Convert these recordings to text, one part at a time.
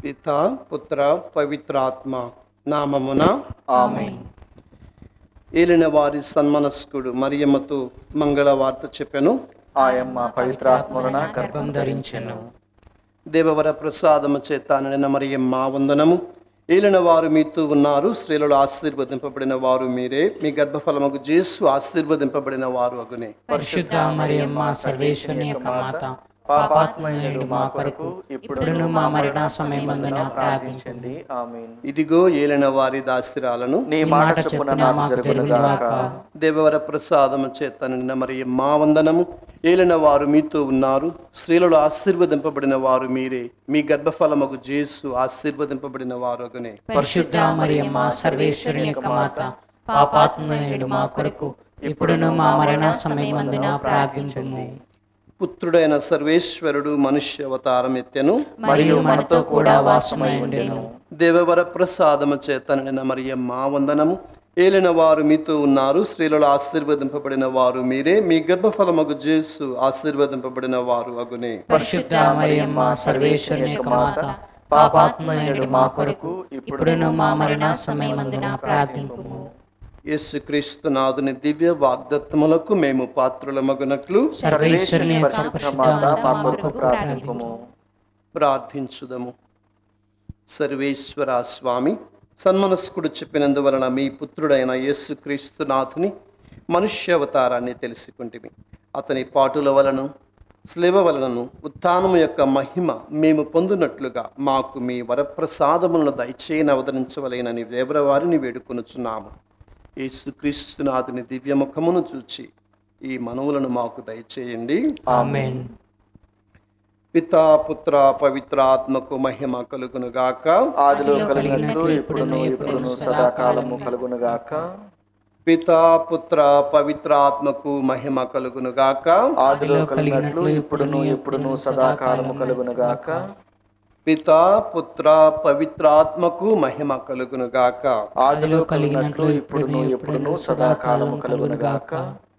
పిత పుత్ర పవిత్రాత్మ నామమున ఆమేన్. ఏలిన వారి సన్మనస్కుడు మరియమ్మతో మంగళవార్త చెప్పెను. ఆయమ్మ పవిత్రాత్మలన గర్భం ధరించెను. దేవవర ప్రసాదము చేత నిండిన మరియమ్మ వందనము. ఏలిన వారు మీతో ఉన్నారు, స్త్రీలలో ఆశీర్వదింపబడిన వారు మీరే, మీ గర్భఫలముకు జేసు ఆశీర్వదింపబడిన వారు అగునే. పరిశుద్ధ మరియమ్మ సర్వేశ్వరుని యొక్క మాత, పాపాత్మయుడు మా కొరకు ఇప్పుడును మా మరణ సమయమందున ప్రార్థించండి. ఆమేన్. ఇదిగో ఏలిన వారి దాసిరాలను, నీ మాట చొప్పున నాకు జరుగునుగాక. దేవవర ప్రసాదము చేత నిండిన మరియమ్మ వందనము. ఏలిన వారు మీతో ఉన్నారు, స్త్రీలలో ఆశీర్వదింపబడిన వారు మీరే, మీ గర్భఫలముకు జేసు ఆశీర్వదింపబడిన వారు అగునే. పరిశుద్ధ మరియమ్మ సర్వేశ్వరుని యొక్క మాత, పాపాత్మయుడు మా కొరకు ఇప్పుడును మా మరణ సమయమందున ప్రార్థించుము. పుత్రుడైన సర్వేశ్వరుడు మనుష్య అవతారం ఎత్తెను, మరియు మనతో కూడా వాసమై ఉండెను. దేవవర ప్రసాదము చేత నిండిన మరియమ్మ వందనము. ఏలిన వారు మీతో ఉన్నారు, స్త్రీలలో ఆశీర్వదింపబడిన వారు మీరే, మీ గర్భఫలముకు జేసు ఆశీర్వదింపబడిన వారు అగునే. పరిశుద్ధ మరియమ్మ సర్వేశ్వరుని యొక్క మాత, పాపాత్మయుడు మా కొరకు ఇప్పుడును మా మరణ సమయమందున ప్రార్థింపుము. యేసుక్రీస్తు నాథుని దివ్య వాగ్దత్తములకు మేము పాత్రులమగునట్లు సర్వేశ్వరుని యొక్క పరిశుద్ధ మాత మా కొరకు ప్రార్థింపుము. ప్రార్థించుదము. సర్వేశ్వర స్వామి, సన్మనస్కుడు చెప్పినందువలన మీ పుత్రుడైన యేసుక్రీస్తు నాథుని మనుష్య అవతారాన్ని తెలుసుకుంటిమి. అతని పాటుల వలన, స్లేవ వలనను, ఉత్థానము యొక్క మహిమ మేము పొందునట్లుగా మాకు మీ వరప్రసాదములను దయచేయని అవతరించవలెనని దేవరవారిని వేడుకొనుచున్నాము. యేసుక్రీస్తునాథుని దివ్యముఖమును చూచి ఈ మనవులను మాకు దయచేయండి. ఆమేన్. పితా పుత్ర పవిత్రాత్మకు మహిమ కలుగునుగాక. ఆదిలో కలిగినట్లు ఇప్పుడును సదాకాలము కలుగునుగాక. పితా పుత్ర పవిత్రాత్మకు మహిమ కలుగునుగాక. ఆదిలో కలిగినట్లు ఇప్పుడును సదాకాలము కలుగునుగాక. పితా పుత్ర పవిత్రాత్మకు మహిమ కలుగునుగాక. ఆదిలో కలిగినట్లు ఇప్పుడును సదాకాలము కలుగునుగాక.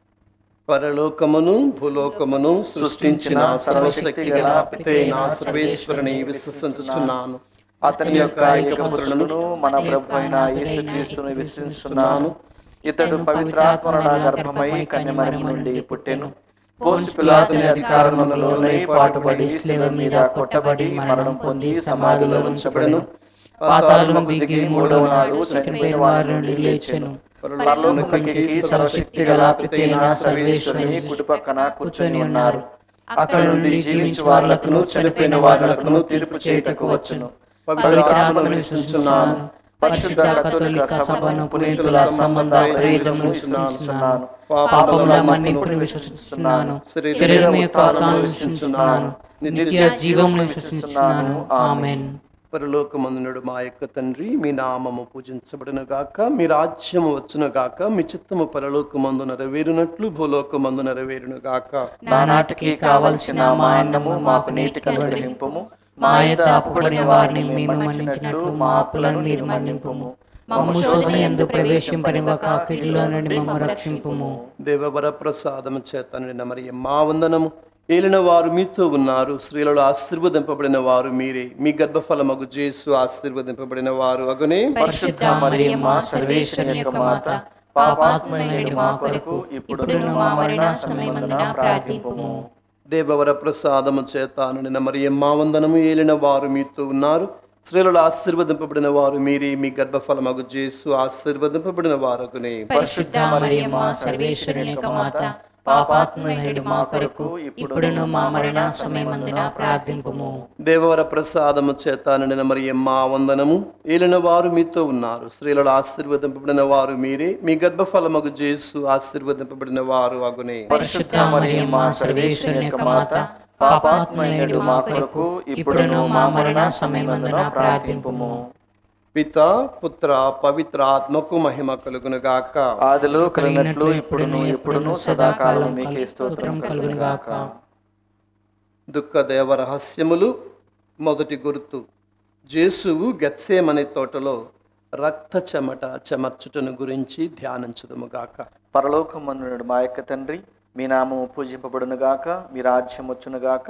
పరలోకమును భూలోకమును సృష్టించిన సర్వశక్తి గల పితైన సర్వేశ్వరుని విశ్వసించుచున్నాను. అతని యొక్క ఏకపుత్రులను మన ప్రభు అయిన యేసుక్రీస్తును విశ్వసిస్తున్నాను. ఇతడు పవిత్రాత్మల గర్భమై కన్యమరియ నుండి పుట్టెను. పోన్సు పిలాతుని అధికారములోనే పాటుపడి శిలువ మీద కొట్టబడి మరణం పొంది సమాధిలో ఉంచబడెను. పాతాళముకు దిగి మూడవ నాడు చనిపోయిన వారి నుండి లేచెను. పరలోకముకెక్కి సర్వశక్తి గల పితైన సర్వేశ్వరుని కుడి పక్కన కూర్చొని ఉన్నారు. అక్కడ నుండి జీవించు వారులకును చనిపోయిన వారులకును తీర్పు చేయుటకు వచ్చును. పవిత్రాత్మను విశ్వసిస్తున్నాను. పరిశుద్ధ కథోలిక సభను, పునీతుల సంబంధ ప్రయోజనమును విశ్వసిస్తున్నాను. పాపముల మన్నింపును విశ్వసిస్తున్నాను. శరీరం యొక్క ఆత్మను విశ్వసిస్తున్నాను. నిత్య జీవమును విశ్వసిస్తున్నాను. ఆమేన్. పరలోకమందునుడు మా యొక్క తండ్రి, మీ నామము పూజించబడునుగాక, మీ రాజ్యము వచ్చునుగాక, మీ చిత్తము పరలోకమందు నెరవేరునట్లు భూలోకమందు నెరవేరునుగాక. నానాటికి కావలసిన మా అన్నము మాకు నేటికి అనుగ్రహింపుము. మా యొక్క అప్పుపడిన వారిని మేము మన్నించినట్లు మా అప్పులను మీరు మన్నింపుము. మమ్ము శోధన యందు ప్రవేశింపనివ్వక కీడులో నుండి మమ్ము రక్షింపుము. దేవవర ప్రసాదము చేత నిండిన మరియమ్మ వందనము. ఏలిన వారు మీతో ఉన్నారు, స్త్రీలలో ఆశీర్వదింపబడిన వారు మీరే, మీ గర్భఫలమగు జేసు ఆశీర్వదింపబడిన వారు అగునే. పరిశుద్ధ మరియమ్మ సర్వేశ్వరుని యొక్క మాత, పాపాత్మయుడు మా కొరకు ఇప్పుడును మా మరణ సమయమందున ప్రార్థింపుము. దేవవర ప్రసాదము చేత నిండిన మరియమ్మ వందనము. ఏలిన వారు మీతో ఉన్నారు, స్త్రీలలో ఆశీర్వదింపబడిన వారు మీరే, మీ గర్భఫలమగు జేసు ఆశీర్వదింపబడిన వారు అగునే. పరిశుద్ధ మరియమ్మ సర్వేశ్వరుని యొక్క మాత, పాపాత్మయుడు మా కొరకు ఇప్పుడును మా మరణ సమయమందున ప్రార్థింపుము. దేవవర ప్రసాదము చేత నిండిన మరియమ్మ వందనము. ఏలిన వారు మీతో ఉన్నారు, స్త్రీలలో ఆశీర్వదింపబడిన వారు మీరే, మీ గర్భఫలమగు జేసు ఆశీర్వదింపబడిన వారు అగునే. పరిశుద్ధ మరియమ్మ సర్వేశ్వరుని యొక్క మాత, పాపాత్మయుడు మా కొరకు ఇప్పుడును మా మరణ సమయమందున ప్రార్థింపుము. పిత పుత్ర పవిత్రాత్మకు మహిమ కలుగునుగాక. ఆదిలో కలిగినట్లు ఇప్పుడును సదాకాలం మీకే స్తోత్రం కలుగునుగాక. దుఃఖ దేవ రహస్యములు. మొదటి గుర్తు, జేసువు గెత్సేమనే తోటలో రక్త చెమట చెమర్చుటను గురించి ధ్యానించుదుముగాక. పరలోకమందునుడు మా యొక్క తండ్రి, మీ నామము పూజింపబడునుగాక. మీ రాజ్యం వచ్చునుగాక.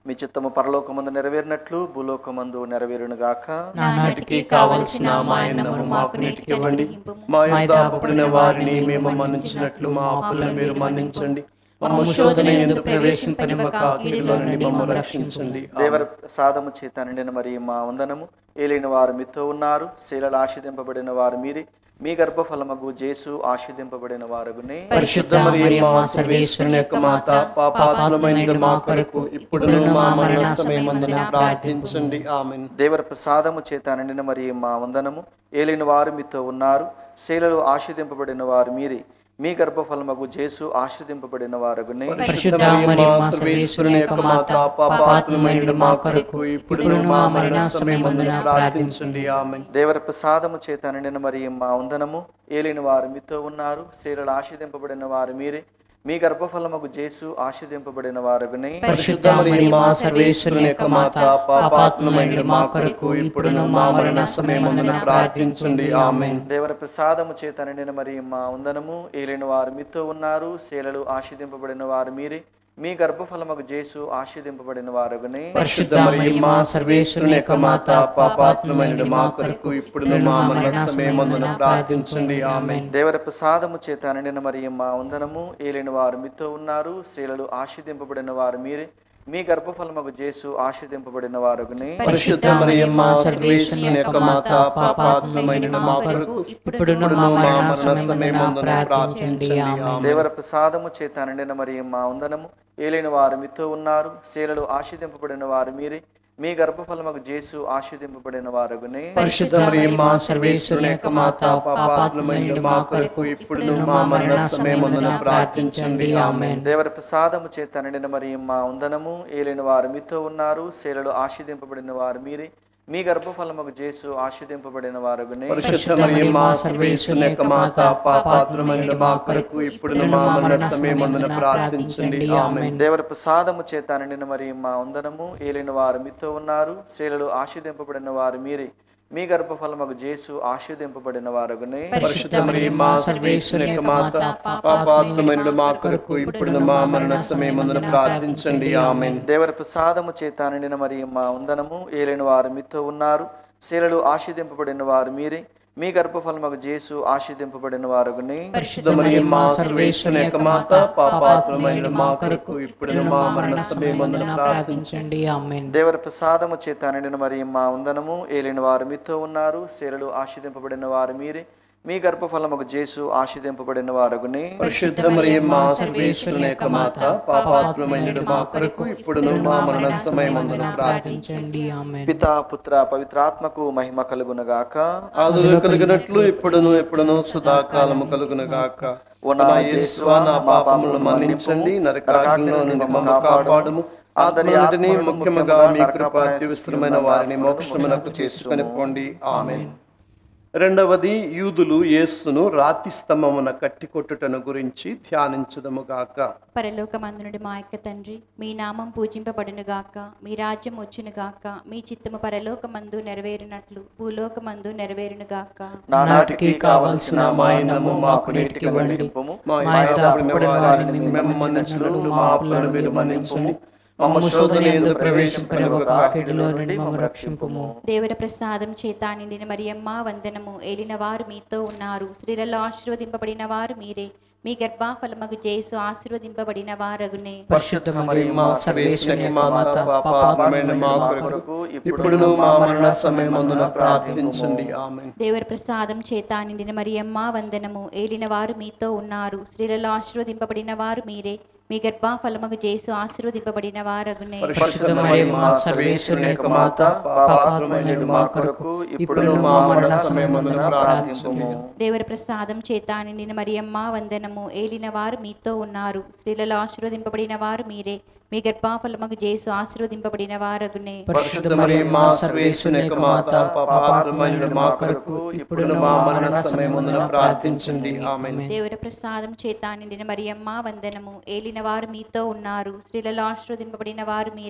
మీ చిత్తము పరలోకమందు నెరవేరినట్లు భూలోకమందు నెరవేరునుగాక. నానాటికి కావలసిన మా అన్నమును మాకు నేటికి ఇవ్వండి. మా యొద్ద అప్పుడైన వారిని మేము మన్నించినట్లు మా అప్పులను మీరు మన్నించండి. మమ్ము శోధన యందు ప్రవేశింపనివ్వక కీడులో నుండి మమ్మల్ని రక్షించండి. దేవర ప్రసాదము చేత నిండిన మరి మా వందనము. ఏలిన వారు మీతో ఉన్నారు, స్త్రీలలో ఆశీర్వదింపబడిన వారు మీరే, మీ గర్భఫలమగు జేసు ఆశీర్వదింపబడిన వారగునే. పరిశుద్ధ మరియమ్మ సర్వేశ్వరుని యొక్క మాత, పాపాత్మమైన మా కొరకు ఇప్పుడును మా మరణ సమయమందున ప్రార్థించండి. ఆమేన్. దేవర ప్రసాదము చేత నిండిన మరి మా వందనము. ఏలిన వారు మీతో ఉన్నారు, స్త్రీలలో ఆశీర్వదింపబడిన వారు మీరే, మీ గర్భఫలమగు జేసు ఆశీర్వదింపబడిన వారగునే. పరిశుద్ధ మరియమ్మ సర్వేశ్వరుని యొక్క మాత, పాపాత్మమైన మా కొరకు ఇప్పుడును మా మరణ సమయమందున ప్రార్థించండి. ఆమేన్. దేవర ప్రసాదము చేత నిండిన మరి మా వందనము. ఏలిన వారు మీతో ఉన్నారు, స్త్రీలలో ఆశీర్వదింపబడిన వారు మీరే, మీ గర్భఫలమగు జేసు ఆశీర్వదింపబడిన వారగునే. పరిశుద్ధ మరియమ్మ సర్వేశ్వరుని యొక్క మాత, పాపాత్మమైన మా కొరకు ఇప్పుడును మా మరణ సమయమందున ప్రార్థించండి. ఆమేన్. దేవర ప్రసాదము చేత నిండిన మరి మా వందనము. ఏలిన వారు మీతో ఉన్నారు, స్త్రీలలో ఆశీర్వదింపబడిన వారు మీరే, మీ గర్భఫలమగు జేసు ఆశీర్వదింపబడిన వారగునే. పరిశుద్ధ మరియమ్మ సర్వేశ్వరుని యొక్క మాత, పాపాత్మమైన మా కొరకు ఇప్పుడును మా మరణ సమయమందున ప్రార్థించండి. ఆమేన్. దేవర ప్రసాదము చేత నిండిన మరి మా వందనము. ఏలిన వారు మీతో ఉన్నారు, స్త్రీలలో ఆశీర్వదింపబడిన వారు మీరే, మీ గర్భఫలమగు జేసు ఆశీర్వదింపబడిన వారగునే. పరిశుద్ధ మరియమ్మ సర్వేశ్వరుని యొక్క మాత, పాపాత్మమైన మా కొరకు ఇప్పుడును మా మరణ సమయమందున ప్రార్థించండి. ఆమేన్. దేవర ప్రసాదము చేత నిండిన మరి మా వందనము. ఏలిన వారు మీతో ఉన్నారు, స్త్రీలలో ఆశీర్వదింపబడిన వారు మీరే, మీ గర్భఫలమగు జేసు ఆశీర్వదింపబడిన వారగునే. పరిశుద్ధ మరియమ్మ సర్వేశ్వరుని యొక్క మాత, పాపాత్మమైన మా కొరకు ఇప్పుడును మా మరణ సమయమందున ప్రార్థించండి. ఆమేన్. దేవర ప్రసాదము చేత నిండిన మరి మా వందనము. ఏలిన వారు మీతో ఉన్నారు, స్త్రీలలో ఆశీర్వదింపబడిన వారు మీరే, మీ గర్భఫలమగు జేసు ఆశీర్వదింపబడిన వారగునే. పరిశుద్ధ మరియమ్మ సర్వేశ్వరుని యొక్క మాత, పాపాత్మమైన మా కొరకు ఇప్పుడును మా మరణ సమయమందున ప్రార్థించండి. ఆమేన్. దేవర ప్రసాదము చేత నిండిన మరి మా వందనము. ఏలిన వారు మీతో ఉన్నారు, స్త్రీలలో ఆశీర్వదింపబడిన వారు మీరే, మీ గర్భఫలమగు జేసు ఆశీర్వదింపబడిన వారగునే. పరిశుద్ధ మరియమ్మ సర్వేశ్వరుని యొక్క మాత, పాపాత్మమైన మా కొరకు ఇప్పుడును మా మరణ సమయమందున ప్రార్థించండి. ఆమేన్. దేవర ప్రసాదము చేత నిండిన మరి మా వందనము. ఏలిన వారు మీతో ఉన్నారు, స్త్రీలలో ఆశీర్వదింపబడిన వారు మీరే, మీ గర్భఫలమగు జేసు ఆశీర్వదింపబడిన వారగునే. పరిశుద్ధ మరియమ్మ సర్వేశ్వరుని యొక్క మాత, పాపాత్మమైన మా కొరకు ఇప్పుడును మా మరణ సమయమందున ప్రార్థించండి. ఆమేన్. దేవర ప్రసాదము చేత నిండిన మరి మా వందనము. ఏలిన వారు మీతో ఉన్నారు, స్త్రీలలో ఆశీర్వదింపబడిన వారు మీరే, మీ గర్భఫలమగు జేసు ఆశీర్వదింపబడిన వారగునే. పరిశుద్ధ మరియమ్మ సర్వేశ్వరుని యొక్క మాత, పాపాత్మమైన మా కొరకు ఇప్పుడును మా మరణ సమయమందున ప్రార్థించండి. ఆమేన్. పితా పుత్ర పవిత్రాత్మకు మహిమ కలుగునగాక. ఆదులు కలిగినట్లు ఇప్పుడును ఎప్పుడును సదాకాలము కలుగునుగాక. ఓ నా యేసువా, నా పాపములను మన్నించండి, నరకాగ్నిలో నుండి మమ్మల్ని కాపాడుము. ఆదరణని ముఖ్యముగా మీ కృప విస్తృతమైన వారిని మోక్షమునకు చేసుకొని పోండి. ఆమేన్. రెండవది, యూదులు యేసును రాతి స్తంభమున కట్టి కొట్టుటను గురించి ధ్యానించుదముగాక. పరలోకమందునుడి మా యొక్క తండ్రి, మీ నామం పూజింపబడునుగాక, మీ రాజ్యం వచ్చునుగాక, మీ చిత్తము పరలోకమందు నెరవేరినట్లు భూలోకమందు నెరవేరునుగాక. నానాటికి కావలసిన మా అన్నము మాకు నేటికి ఇవ్వండి. మా యొద్ద అప్పుడైన వారిని మేము మన్నించినట్లు మా అప్పులను మీరు మన్నించుము. మమ్ము శోధన యందు ప్రవేశింపనివ్వక కీడులో నుండి మమ్మల్ని రక్షింపుము. దేవర ప్రసాదం చేత నిండిన మరియమ్మ వందనము. ఏలిన వారు మీతో ఉన్నారు, స్త్రీలలో ఆశీర్వదింపబడిన వారు మీరే, మీ గర్భఫలమగు జేసు ఆశీర్వదింపబడిన వారగునే. పరిశుద్ధ మరియమ్మ సర్వేశ్వరుని యొక్క మాత, పాపాత్మమైన మా కొరకు ఇప్పుడును మా మరణ సమయమందున ప్రార్థించండి. ఆమేన్. దేవర ప్రసాదం చేత నిండిన మరియమ్మ వందనము. ఏలిన వారు మీతో ఉన్నారు, స్త్రీలలో ఆశీర్వదింపబడిన వారు మీరే, మీ గర్భఫలమగు జేసు ఆశీర్వదింపబడిన వారగునే. పరిశుద్ధ మరియమ్మ సర్వేశ్వరుని యొక్క మాత, పాపాత్మమైన మా కొరకు ఇప్పుడును మా మరణ సమయమందున ప్రార్థించండి. దేవర ప్రసాదం చేత నిండిన మరియమ్మ వందనము. ఏలిన వారు మీతో ఉన్నారు, స్త్రీలలో ఆశీర్వదింపబడిన వారు మీరే, మీ గర్భఫలమగు జేసు ఆశీర్వదింపబడిన వారగునే. పరిశుద్ధ మరియమ్మ సర్వేశ్వరుని యొక్క మాత, పాపాత్మమైన మా కొరకు ఇప్పుడును మా మరణ సమయమందున ప్రార్థించండి. ఆమేన్. దేవర ప్రసాదం చేత నిండిన మరియమ్మ వందనము. ఏలిన వారు మీతో ఉన్నారు, స్త్రీలలో ఆశీర్వదింపబడిన వారు మీరే,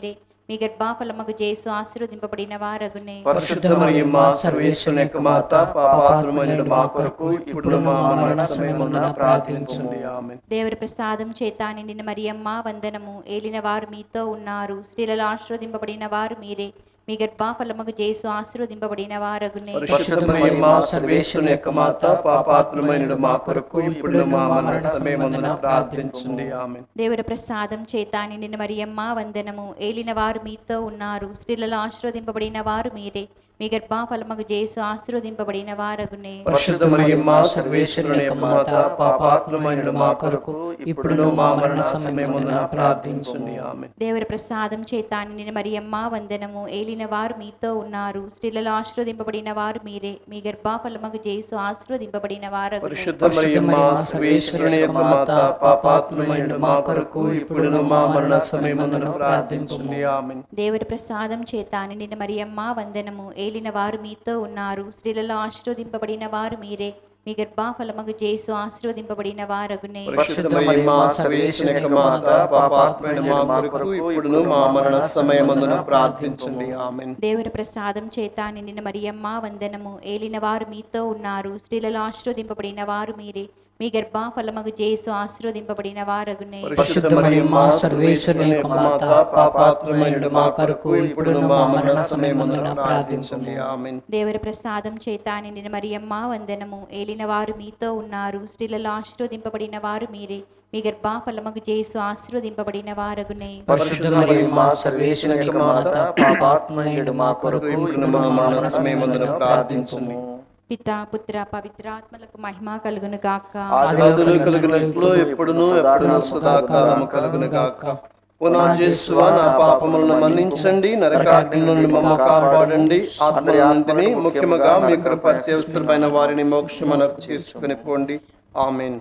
మీ గర్భఫలమగు యేసు ఆశీర్వదింపబడిన వారగునే. పరిశుద్ధ మరియమ్మ సర్వేశ్వరుని యొక్క మాత, పాపాత్ములైన మా కొరకు ఇప్పుడు మా మరణ సమయమందున ప్రార్థించండి. ఆమేన్. దేవుని ప్రసాదం చేత నిండిన మరియమ్మ వందనము. ఏలిన వారు మీతో ఉన్నారు. స్త్రీలలో ఆశీర్వదింపబడిన వారు మీరే. మీ గర్భఫలమగు యేసు ఆశీర్వదింపబడిన వారగునే. పరిశుద్ధ మరియమ్మ సర్వేశ్వరుని యొక్క మాత, పాపాత్ములైన మా కొరకు ఇప్పుడు మా మరణ సమయమందున ప్రార్థించండి. ఆమేన్. దేవుని ప్రసాదం చేత నిండిన మరియమ్మ వందనము. ఏలిన వారు మీతో ఉన్నారు. స్త్రీలలో ఆశీర్వదింపబడిన వారు మీరే. మీ గర్భఫలమగు యేసు ఆశీర్వదింపబడిన వారగునే. పరిశుద్ధ మరియమ్మ సర్వేశ్వరుని యొక్క మాత, పాపాత్ములైన మా కొరకు ఇప్పుడు మా మరణ సమయమందున ప్రార్థించండి. ఆమేన్. దేవుని ప్రసాదం చేత నిండిన మరియమ్మ వందనము. ఏలిన వారు మీతో ఉన్నారు. స్త్రీలలో ఆశీర్వదింపబడిన వారు మీరే. మీ గర్భఫలమగు యేసు ఆశీర్వదింపబడిన వారగునే. పరిశుద్ధ మరియమ్మ సర్వేశ్వరుని యొక్క మాత, పాపాత్ములైన మా కొరకు ఇప్పుడు మా మరణ సమయమందున ప్రార్థించండి. ఆమేన్. దేవుని ప్రసాదం చేత నిండిన మరియమ్మ వందనము. ఏలిన వారు మీతో ఉన్నారు. స్త్రీలలో ఆశీర్వదింపబడిన వారు మీరే. మీ గర్భఫలమగు యేసు ఆశీర్వదింపబడిన వారగునే. పరిశుద్ధ మరియమ్మ సర్వేశ్వరుని యొక్క మాత, పాపాత్ములైన మా కొరకు ఇప్పుడు మా మరణ సమయమందున ప్రార్థించండి. ఆమేన్. దేవుని ప్రసాదం చేత నిండిన మరియమ్మ వందనము. ఏలిన వారు మీతో ఉన్నారు. స్త్రీలలో ఆశీర్వదింపబడిన వారు మీరే. మీ గర్భఫలమగు యేసు ఆశీర్వదింపబడిన వారగునే. పరిశుద్ధ మరియమ్మ సర్వేశ్వరుని యొక్క మాత, పాపాత్ములైన మా కొరకు ఇప్పుడు మా మరణ సమయమందున ప్రార్థించండి. ఆమేన్. దేవుని ప్రసాదం చేత నిండిన మరియమ్మ వందనము. ఏలిన వారు మీతో ఉన్నారు. స్త్రీలలో ఆశీర్వదింపబడిన వారు మీరే. మీ గర్భఫలమగు యేసు ఆశీర్వదింపబడిన వారగునే. పరిశుద్ధ మరియమ్మ సర్వేశ్వరుని యొక్క మాత, పాపాత్ములైన మా కొరకు ఇప్పుడు మా మరణ సమయమందున ప్రార్థించండి. పితా పుత్ర పవిత్రాత్మలకు మహిమ కలుగును గాక. ఆదిలో కలుగునట్లు ఎప్పుడును ఎప్పుడును సదాకాలం కలుగును గాక. ఓ నా యేసువా, నా పాపములను మన్నించండి, నరకాగ్ని నుండి మమ్మ కాపాడండి, ఆత్మలంటిని ముఖ్యముగా మీ కృప అత్యవసరమైన వారిని మోక్షమునకు చేసుకుని పోండి. ఆమేన్.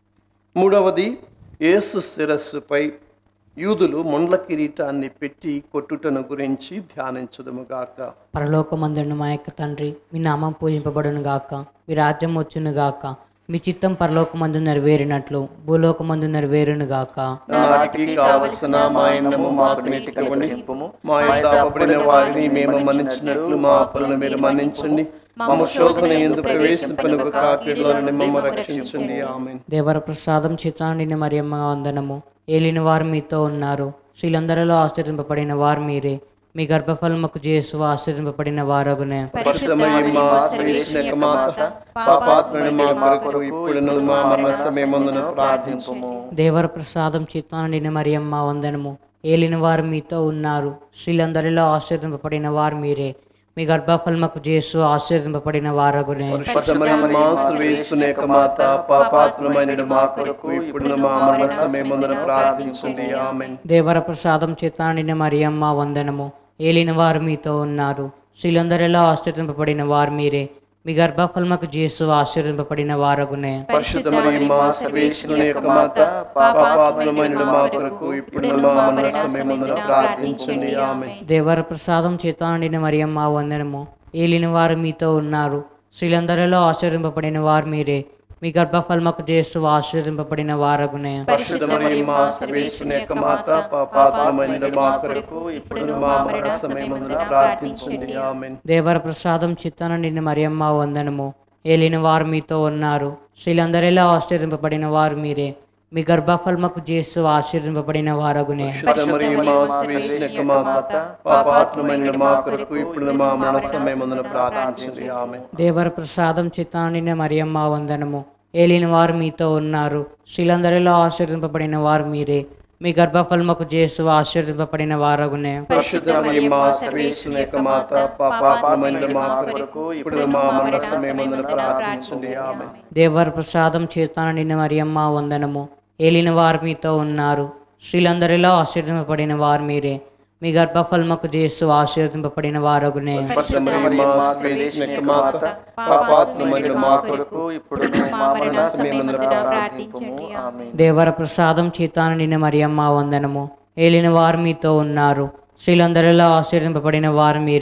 మూడవది, యేసు శిరస్సుపై యూదులు ముండ్ల కిరీటాన్ని పెట్టి కొట్టుటను గురించి ధ్యానించుదుముగాక. పరలోకమందున్న మా యొక్క తండ్రి, మీ నామం పూజింపబడును గాక. మీ రాజ్యం వచ్చును గాక. మీ చిత్తం పరలోకమందు నెరవేరినట్లు భూలోకమందు నెరవేరును గాక. నాటికి కావలసిన మా అన్నము మాకు నేటికి ఇవ్వండి. మా దాపబడిన వారిని మేము మన్నించినట్లు మా అప్పులను మీరు మన్నించండి. మమ్మ శోధన యందు ప్రవేశింపనివ్వక కీడులో నుండి మమ్మ రక్షించండి. ఆమేన్. దేవర ప్రసాదం చిత్తాండిన మరియమ్మ వందనము. ఏలిన వారు మీతో ఉన్నారు. స్త్రీలందరిలో ఆశ్చర్యింపబడిన వారు మీరే. మీ గర్భఫలముకు యేసు ఆశ్చర్యింపబడిన వారగునే. పరిశుద్ధ మరియమ్మ సర్వేశ్వరుని యొక్క మాత, పాపాత్ములైన మా కొరకు ఇప్పుడును మా మరణ సమయమందున ప్రార్థించుము. దేవర ప్రసాదం చిత్తాండిన మరియమ్మ వందనము. ఏలిన వారు మీతో ఉన్నారు. స్త్రీలందరిలో ఆశ్చర్యింపబడిన వారు మీరే. మీ గర్భఫలముకు యేసు ఆశీర్వదింపబడిన వారగునే. పరిశుద్ధ మరియమ్మ సర్వేశ్వరుని యొక్క మాత, పాపాత్ములైన మా కొరకు ఇప్పుడు మా మరణ సమయమందున ప్రార్థించండి. ఆమేన్. దేవర ప్రసాదం చేతాండిన మరియమ్మ వందనము. ఏలిన వారు మీతో ఉన్నారు. స్త్రీలందరిలో ఆశ్చర్యింపబడిన వారు మీరే. మీ గర్భఫలముకు యేసు ఆశీర్వదింపబడిన వారగునే. పరిశుద్ధ మరియమ్మ సర్వేశ్వరుని యొక్క మాత, పాపాత్ములైన మా కొరకు ఇప్పుడు మా మరణ సమయమందున ప్రార్థించండి. ఆమేన్. దేవర ప్రసాదం చేతాండిన మరియమ్మ వందనము. ఏలిన వారు మీతో ఉన్నారు. స్త్రీలందరిలో ఆశీర్వదింపబడిన వారు మీరే. మీ గర్భఫలముకు యేసు ఆశీర్వదింపబడిన వారగునే. పరిశుద్ధ మరియమ్మ సర్వేశ్వరుని యొక్క మాత, పాపాత్ములైన మా కొరకు ఇప్పుడు మా మరణ సమయమందున ప్రార్థించండి. ఆమేన్. దేవర ప్రసాదం చిత్తానండిన మరియమ్మ వందనము. ఏలిన వారు మీతో ఉన్నారు. స్త్రీలందరిలో ఆశీర్వదింపబడిన వారు మీరే. మీ గర్భఫలముకు యేసు ఆశీర్వదింపబడిన వారగునే. పరిశుద్ధ మరియమ్మ సర్వేశ్వరుని యొక్క మాత, పాపాత్ములైన మా కొరకు ఇప్పుడు మా మరణ సమయమందున ప్రార్థించండి. ఆమేన్. దేవర ప్రసాదం చిత్తాండిన మరియమ్మ వందనము. ఏలిన వారు మీతో ఉన్నారు. స్త్రీలందరిలో ఆశీర్వదింపబడిన వారు మీరే. మీ గర్భఫలముకు యేసు ఆశీర్వదింపబడిన వారగునే. పరిశుద్ధ మరియమ్మ సర్వేశ్వరుని యొక్క మాత, పాపాత్ములైన మా కొరకు ఇప్పుడు మా మరణ సమయమందున ప్రార్థించండి. ఆమేన్. దేవర ప్రసాదం చేతానండిన మరియమ్మ వందనము. ఏలిన వారు మీతో ఉన్నారు. స్త్రీలందరిలో ఆశీర్వదింపబడిన వారు మీరే. మీ గర్భఫలముకు యేసు ఆశీర్వదింపబడిన వారగునే. పరిశుద్ధ మరియమ్మ సర్వేశ్వరుని యొక్క మాత, పాపాత్ములైన మా కొరకు ఇప్పుడు మా మరణ సమయమందున ప్రార్థించుము. ఆమేన్. దేవర ప్రసాదం చేతానండిన మరియమ్మ వందనము. ఏలిన వారు మీతో ఉన్నారు. స్త్రీలందరిలో ఆశీర్వదింపబడిన వారు మీరే.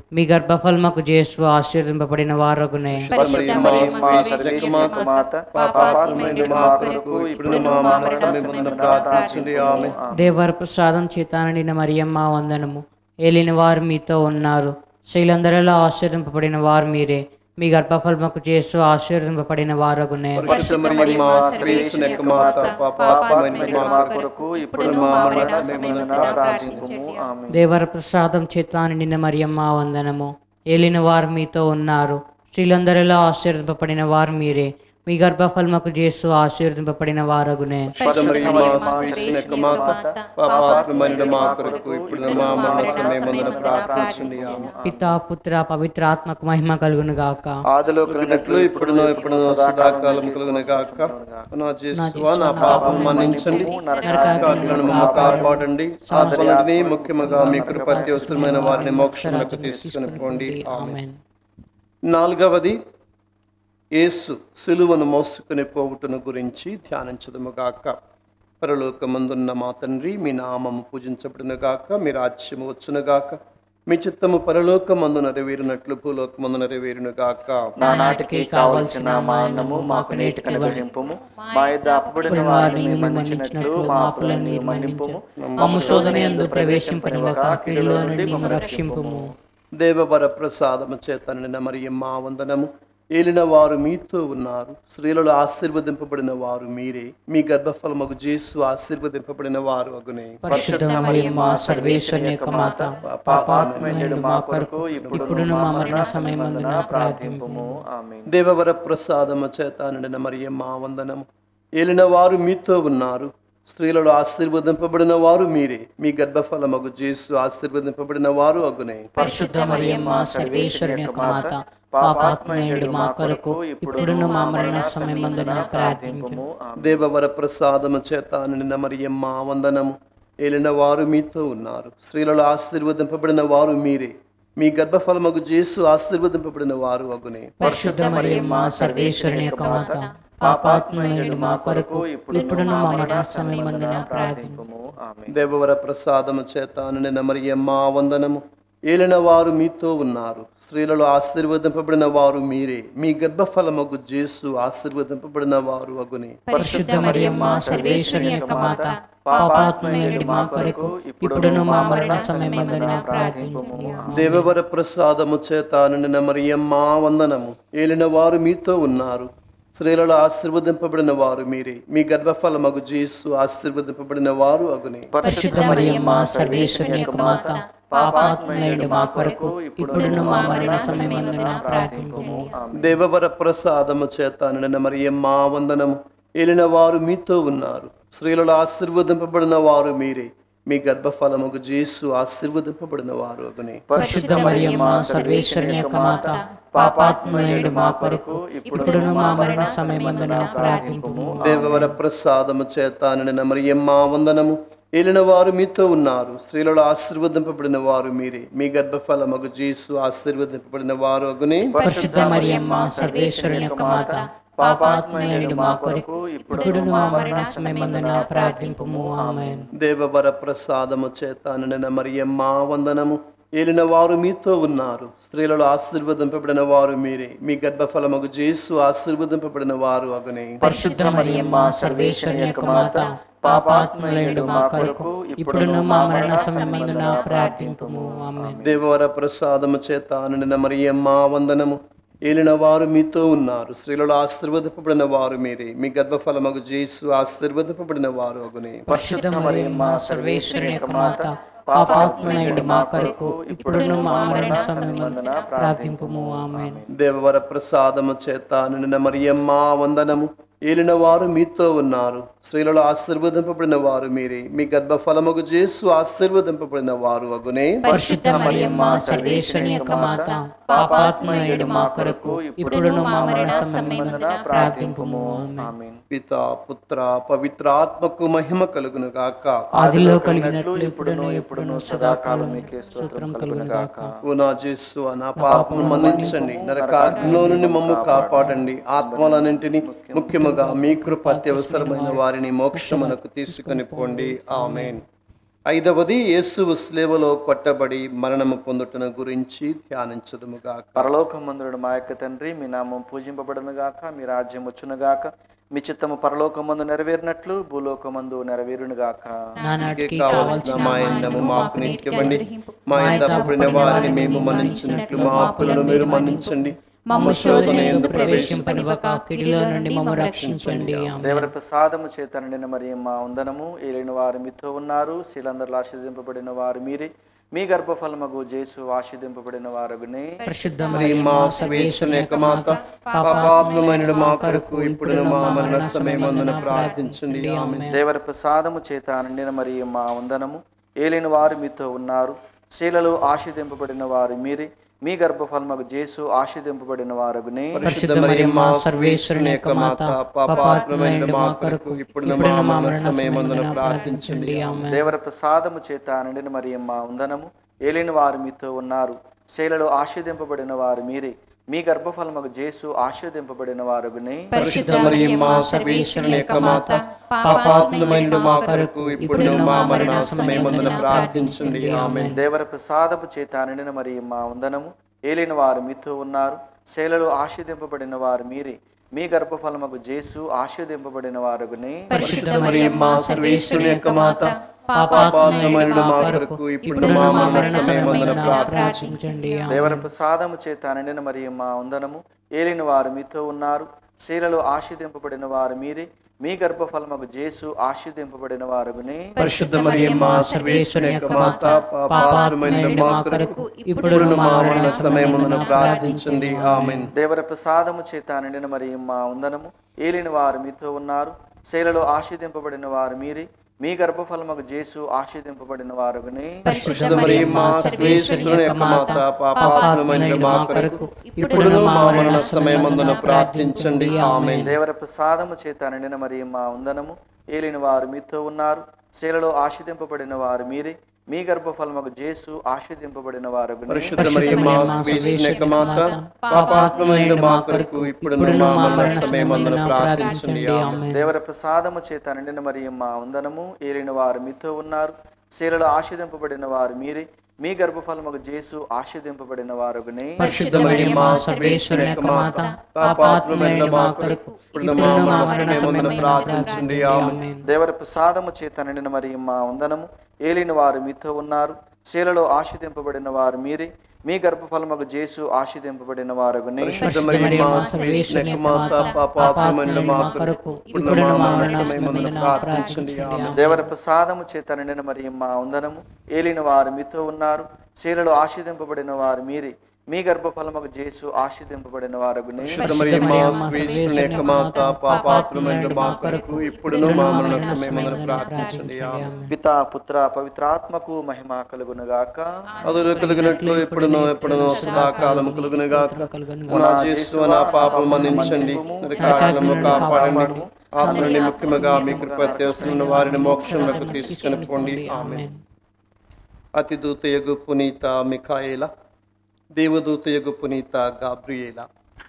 మీ గర్భఫలముకు చేస్తూ ఆశీర్వదింపబడిన వారగునే. పరిశుద్ధ మరియమ్మ, సర్వేశ్వరి యొక్క మాత, పాపాత్ములైన మా కొరకు ఇప్పుడు మా మరణ సమయమందున ప్రార్థించండి. ఆమేన్. దేవర ప్రసాదం చేత నిండిన మరియమ్మ వందనము. ఏలిన వారు మీతో ఉన్నారు. స్త్రీలందరిలో ఆశీర్వదింపబడిన వారు మీరే. మీ గర్భఫలముకు చేస్తూ ఆశీర్వదింపబడిన వారగునే. పరిశుద్ధ మరియమ్మ, సర్వేశ్వరి యొక్క మాత, పాపాత్ములైన మా కొరకు ఇప్పుడు మా మరణ సమయమందున ప్రార్థించుము. ఆమేన్. దేవర ప్రసాదం చేత నిండిన మరియమ్మ వందనము. ఏలిన వారు మీతో ఉన్నారు. స్త్రీలందరిలో ఆశీర్వదింపబడిన వారు మీరే. మీ గర్భఫలముకు చేస్తూ ఆశీర్వదింపబడిన వారగునే. పరిశుద్ధ మరియమ్మ, సర్వేశ్వరి యొక్క మాత, పాపాత్ములైన మా కొరకు ఇప్పుడు మా మరణ సమయమందున ప్రార్థించండి. ఆమేన్. పితా పుత్ర పవిత్రాత్మకు మహిమ కలుగును గాక. ఆదిలో కలిగినట్లు ఇప్పుడును ఎప్పుడును సదాకాలం కలుగును గాక. నా యేసువా, నా పాపం మన్నించండి, నరకాగ్నిలను మమ్ము కాపాడండి, ఆత్మలని ముఖ్యముగా మీ కృప అత్యవసరమైన వారిని మోక్షమునకు తీసుకుని పోండి. ఆమేన్. నాలుగవది, యేసు సిలువను మోసుకుని పోవుటను గురించి ధ్యానించదుముగాక. పరలోకమందున్న మా తండ్రి, మీ నామము పూజించబడునుగాక, మీ రాజ్యము వచ్చునుగాక, మీ చిత్తము పరలోకమందు నెరవేరినట్లు భూలోకమందు నెరవేరునుగాక. నానాటికి కావలసిన మా అన్నము మాకు నేటికి అనుగ్రహింపుము. మా యొద్ద అప్పుబడిన వారిని మేము మన్నించినట్లు మా అప్పులను మన్నింపుము. మమ్ము శోధన యందు ప్రవేశింపనివ్వక కీడులో నుండి మమ్ము రక్షింపుము. దేవవర ప్రసాదము చేత నిండిన మరియమ్మ వందనము. ఏలిన వారు మీతో ఉన్నారు. స్త్రీలలో ఆశీర్వదింపబడిన వారు మీరే. మీ గర్భఫలమగు యేసు ఆశీర్వదింపబడిన వారు అగునే. పరిశుద్ధ మరియమ్మ, సర్వేశ్వరి యొక్క మాత, పాపాత్ములైన మా కొరకు ఇప్పుడును మా మరణ సమయమందున ప్రార్థింపుము. ఆమేన్. దేవవర ప్రసాదము చేత నిండిన మరియమ్మ వందనము. ఏలిన వారు మీతో ఉన్నారు. స్త్రీలలో ఆశీర్వదింపబడిన వారు మీరే. మీ గర్భఫలమగు యేసు ఆశీర్వదింపబడిన వారు అగునే. పరిశుద్ధ మరియమ్మ, సర్వేశ్వరి యొక్క మాత, పాపాత్ములైన మా కొరకు ఇప్పుడును మా మరణ సమయమందున ప్రార్థింపుము. దేవవర ప్రసాదము చేత నిండిన మరియమ్మ వందనము. ఏలిన వారు మీతో ఉన్నారు. స్త్రీలలో ఆశీర్వదింపబడిన వారు మీరే. మీ గర్భఫలమగు యేసు ఆశీర్వదింపబడిన వారు అగునే. పరిశుద్ధ మరియమ్మ, సర్వేశ్వరి యొక్క మాత, పాపాత్ములైన మా కొరకు ఇప్పుడును మా మరణ సమయమందున ప్రార్థింపుము. దేవవర ప్రసాదము చేత నిండిన మరియమ్మ వందనము. ఏలిన వారు మీతో ఉన్నారు. స్త్రీలలో ఆశీర్వదింపబడిన వారు మీరే. మీ గర్భఫలమగు యేసు ఆశీర్వదింపబడిన వారు అగునే. పరిశుద్ధ మరియమ్మ, సర్వేశ్వరి యొక్క మాత, పాపాత్ములైన మా కొరకు ఇప్పుడును మా మరణ సమయమందున ప్రార్థింపుము. దేవవర ప్రసాదము చేత నిండిన మరియమ్మ వందనము. ఏలిన వారు మీతో ఉన్నారు. స్త్రీలలో ఆశీర్వదింపబడిన వారు మీరే. మీ గర్భఫలమగు యేసు ఆశీర్వదింపబడిన వారు అగునే. పరిశుద్ధ మరియమ్మ, సర్వేశ్వరి యొక్క మాత, పాపాత్ములైన మా కొరకు ఇప్పుడును మా మరణ సమయమందున ప్రార్థింపుము. దేవవర ప్రసాదము చేత నిండిన మరియమ్మ వందనము. ఏలిన వారు మీతో ఉన్నారు. స్త్రీలలో ఆశీర్వదింపబడిన వారు మీరే. మీ గర్భఫలమగు యేసు ఆశీర్వదింపబడిన వారు అగునే. పరిశుద్ధ మరియమ్మ, సర్వేశ్వరి యొక్క మాత, పాపాత్ములైన మా కొరకు ఇప్పుడును మా మరణ సమయమందున ప్రార్థింపుము. దేవవర ప్రసాదము చేత నిండిన మరియమ్మ వందనము. ఏలిన వారు మీతో ఉన్నారు. స్త్రీలలో ఆశీర్వదింపబడిన వారు మీరే. మీ గర్భఫలమగు యేసు ఆశీర్వదింపబడిన వారు అగునే. పరిశుద్ధ మరియమ్మ, సర్వేశ్వరి యొక్క మాత, పాపాత్ములైన మా కొరకు ఇప్పుడును మా మరణ సమయమందున ప్రార్థింపుము. ఆమేన్. దేవవర ప్రసాదము చేత నిండిన మరియమ్మ వందనము. ఏలిన వారు మీతో ఉన్నారు. స్త్రీలలో ఆశీర్వదింపబడిన వారు మీరే. మీ గర్భఫలమగు యేసు ఆశీర్వదింపబడిన వారు అగునే. పరిశుద్ధ మరియమ్మ, సర్వేశ్వరి యొక్క మాత, పాపాత్ములైన మా కొరకు ఇప్పుడును మా మరణ సమయమందున ప్రార్థింపుము. ఆమేన్. దేవవర ప్రసాదము చేత నిండిన మరియమ్మ వందనము. ఏలిన వారు మీతో ఉన్నారు. స్త్రీలలో ఆశీర్వదింపబడిన వారు మీరే. మీ గర్భఫలమగు యేసు ఆశీర్వదింపబడిన వారు అగునే. పరిశుద్ధ మరియమ్మ, సర్వేశ్వరి యొక్క మాత, పాపాత్ములైన మా కొరకు ఇప్పుడును మా మరణ సమయమందున ప్రార్థింపుము. ఆమేన్. దేవవర ప్రసాదము చేత నిండిన మరియమ్మ వందనము. ఏలిన వారు మీతో ఉన్నారు. స్త్రీలలో ఆశీర్వదింపబడిన వారు మీరే. మీ గర్భఫలమగు యేసు ఆశీర్వదింపబడిన వారు అగునే. పరిశుద్ధ మరియమ్మ, సర్వేశ్వరి యొక్క మాత, పాపాత్ములైన మా కొరకు ఇప్పుడును మా మరణ సమయమందున ప్రార్థింపుము. ఆమేన్. పితా పుత్ర పవిత్రాత్మకు మహిమ కలుగును గాక. ఆదిలో కలిగినట్లు ఇప్పుడును ఎప్పుడును సదాకాలం మీకే స్తోత్రం కలుగును గాక. ఓ నా యేసు, నా పాపము మన్నించండి, నరకాగ్నిలో నుండి మమ్ము కాపాడండి, ఆత్మలన్నింటినీ ముఖ్యముగా మీ కృప అత్యవసరమైన వారిని మోక్షమునకు తీసుకొని పోండి. ఆమేన్. ఐదవది యేసు శిలువలో కొట్టబడి మరణము పొందుటను గురించి ధ్యానించదుముగాక. పరలోకమందుడు మా యొక్క తండ్రి, మీ నామం పూజింపబడును గాక, మీ రాజ్యం వచ్చును గాక, మీ చిత్తము పరలోకమందు నెరవేరినట్లు భూలోకమందు నెరవేరును గాక. నానాటికి కావలసిన మా అన్నము మాకు నీటికివ్వండి. మా యందు అప్పుడైన వారిని మేము మన్నించినట్లు మా అప్పులను మీరు మన్నించండి. మమ్మ శోధన యందు ప్రవేశింపనివ్వక కీడులో నుండి మమ్మ రక్షించండి. ఆమేన్. దేవర ప్రసాదము చేత నిండిన మరియు మా వందనము. ఏలిన వారు మీతో ఉన్నారు, శీలందరూ ఆశీర్వదింపబడిన వారు మీరే, మీ గర్భఫలమగు జేసు ఆశీర్వదింపబడిన వారగునే. పరిశుద్ధ మరి మా సర్వేశ్వరుని యొక్క మాత, పాపాత్మమైన మా కొరకు ఇప్పుడు మా మరణ సమయమందున ప్రార్థించండి. ఆమేన్. దేవర ప్రసాదము చేత నిండిన మరియు మా వందనము. ఏలిన వారు మీతో ఉన్నారు, శీలలో ఆశీర్వదింపబడిన వారు మీరే, మీ గర్భఫలమగు జేసు ఆశీర్వదింపబడిన వారగునే. పరిశుద్ధ మరి మా సర్వేశ్వరుని యొక్క మాత, పాపాత్మమైన మా కొరకు ఇప్పుడు మా మరణ సమయమందున ప్రార్థించండి. ఆమేన్. దేవర ప్రసాదము చేత నిండిన మరియు మా వందనము. ఏలిన వారు మీతో ఉన్నారు, శీలలో ఆశీర్వదింపబడిన వారు మీరే, మీ గర్భఫలమగు జేసు ఆశీర్వదింపబడిన వారగునే. పరిశుద్ధ మరి మా సర్వేశ్వరుని యొక్క మాత, పాపాత్మమైన మా కొరకు ఇప్పుడు మా మరణ సమయమందున ప్రార్థించండి. ఆమేన్. దేవర ప్రసాదపు చేత నిండిన మరియు మా వందనము. ఏలిన వారు మీతో ఉన్నారు, శీలలో ఆశీర్వదింపబడిన వారు మీరే, మీ గర్భఫలమగు జేసు ఆశీర్వదింపబడిన వారగునే. పరిశుద్ధ మరి మా సర్వేశ్వరుని యొక్క మాత, పాపాత్మమైన మా కొరకు ఇప్పుడు మా మరణ సమయమందున ప్రార్థించండి. దేవర ప్రసాదము చేత నిండిన మరియు మా వందనము. ఏలిన వారు మీతో ఉన్నారు, శీలలో ఆశీర్వదింపబడిన వారు మీరే, మీ గర్భఫలమగు జేసు ఆశీర్వదింపబడిన వారగునే. పరిశుద్ధ మరి మా సర్వేశ్వరుని యొక్క మాత, పాపాత్మమైన మా కొరకు ఇప్పుడు మా మరణ సమయమందున ప్రార్థించండి. ఆమేన్. దేవర ప్రసాదము చేత నిండిన మరియు మా వందనము. ఏలిన వారు మీతో ఉన్నారు, శీలలో ఆశీర్వదింపబడిన వారు మీరే, మీ గర్భఫలమగు జేసు ఆశీర్వదింపబడిన వారగునే. పరిశుద్ధ మరి మా సర్వేశ్వరుని యొక్క మాత, పాపాత్మమైన మా కొరకు ఇప్పుడు మా మరణ సమయమందున ప్రార్థించండి. ఆమేన్. దేవర ప్రసాదము చేత నిండిన మరియు మా వందనము. ఏలిన వారు మీతో ఉన్నారు, శీలలో ఆశీర్వదింపబడిన వారు మీరే, మీ గర్భఫలమగు జేసు ఆశీర్వదింపబడిన వారగునే. పరిశుద్ధ మరి మా సర్వేశ్వరుని యొక్క మాత, పాపాత్మమైన మా కొరకు ఇప్పుడు మా మరణ సమయమందున ప్రార్థించండి. ఆమేన్. దేవర ప్రసాదము చేత నిండిన మరియు మా వందనము. ఏలిన వారు మీతో ఉన్నారు, శీలలో ఆశీర్వదింపబడిన వారు మీరే, మీ గర్భఫలమగు జేసు ఆశీర్వదింపబడిన వారగునే. పరిశుద్ధ మరి మా సర్వేశ్వరుని యొక్క మాత, పాపాత్మమైన మా కొరకు ఇప్పుడు మా మరణ సమయమందున ప్రార్థించండి. ఆమేన్. దేవర ప్రసాదము చేత నిండిన మరియు మా వందనము. ఏలిన వారు మీతో ఉన్నారు, శీలలో ఆశీర్వదింపబడిన వారు మీరే, మీ గర్భఫలమగు జేసు ఆశీర్వదింపబడిన వారగునే. పరిశుద్ధ మరి మా సర్వేశ్వరుని యొక్క మాత, పాపాత్మమైన మా కొరకు ఇప్పుడు మా మరణ సమయమందున ప్రార్థించండి. ఆమేన్. దేవర ప్రసాదము చేత నిండిన మరియు మా వందనము. ఏలిన వారు మీతో ఉన్నారు, శీలలో ఆశీర్వదింపబడిన వారు మీరే, మీ గర్భఫలమగు జేసు ఆశీర్వదింపబడిన వారగునే. పరిశుద్ధ మరి మా సర్వేశ్వరుని యొక్క మాత, పాపాత్మమైన మా కొరకు ఇప్పుడు మా మరణ సమయమందున ప్రార్థించండి. ఆమేన్. పితా, పుత్ర, పవిత్రాత్మకు మహిమ కలుగునుగాక. అదులు కలిగినట్లు ఎప్పుడునో సదాకాలము కలుగునుగాక. నా యేసు నా పాపం మన్నించండి, నరకాగ్నిలో కాపాడండి, ఆత్మ నుండి ముఖ్యముగా మీ కృప అత్యవసరమైన వారిని మోక్షంలోకి తీసుకొని పోండి. ఆమేన్. అతిదూతయగు పునీత మిఖాయేల, దేవదూతయగు పునీత గాబ్రియేల,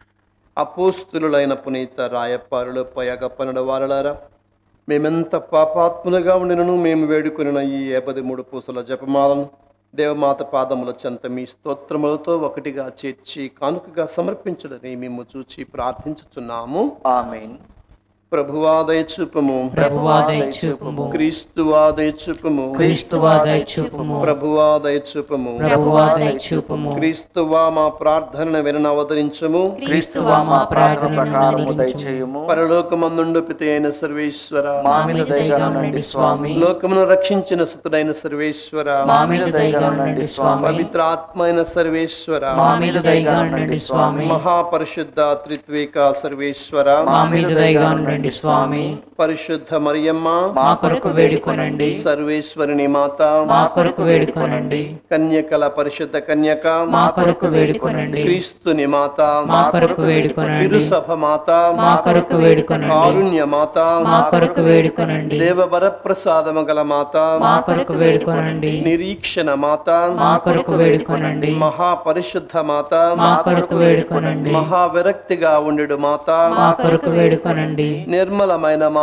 అపోస్తులులైన పునీత రాయపారులు పయగపనడు వారలారా, మేమెంత పాపాత్ములుగా ఉండినను మేము వేడుకొనిన ఈ 53 పూసల జపమాలను దేవమాత పాదముల చెంత మీ స్తోత్రములతో ఒకటిగా చేర్చి కానుకగా సమర్పించడని మేము చూచి ప్రార్థించుచున్నాము. ఆమేన్. ప్రభువా దయచూపుము, ప్రభువా దయచూపుము, క్రీస్తువా దయచూపుము, క్రీస్తువా దయచూపుము, ప్రభువా దయచూపుము, ప్రభువా దయచూపుము, క్రీస్తువా మా ప్రార్థనను వినవదరించము, క్రీస్తువా మా ప్రార్థన ప్రకారము దయచేయుము. పరలోకమందుండు పిత అయిన సర్వేశ్వర, మా మీద దయగలనండి స్వామి. లోకమును రక్షించిన సుతుడైన సర్వేశ్వర, మా మీద దయగలనండి స్వామి. పవిత్రాత్మైన సర్వేశ్వర, మా మీద దయగలనండి స్వామి. మహాపరిశుద్ధ త్రిత్వేక సర్వేశ్వర, మా మీద దయగలనండి స్వామి. పరిశుద్ధ మరియమ్మ, మా కొరకు వేడుకొనండి. సర్వేశ్వరుని మాత, మా కొరకు వేడుకొనండి. కన్యకల పరిశుద్ధ కన్యక, మా కొరకు వేడుకొనండి. క్రీస్తుని మాత, మా కొరకు వేడుకొనండి. తిరుసభ మాత, మా కొరకు వేడుకొనండి. కారుణ్య మాత, మా కొరకు వేడుకొనండి. దేవవరప్రసాదము గల మాత, మా కొరకు వేడుకొనండి. నిరీక్షణ మాత, మా కొరకు వేడుకొనండి. మహాపరిశుద్ధ మాత, మా కొరకు వేడుకొనండి. మహావిరక్తిగా ఉండు మాత, మా కొరకు వేడుకొనండి. నిర్మలమైన మాత,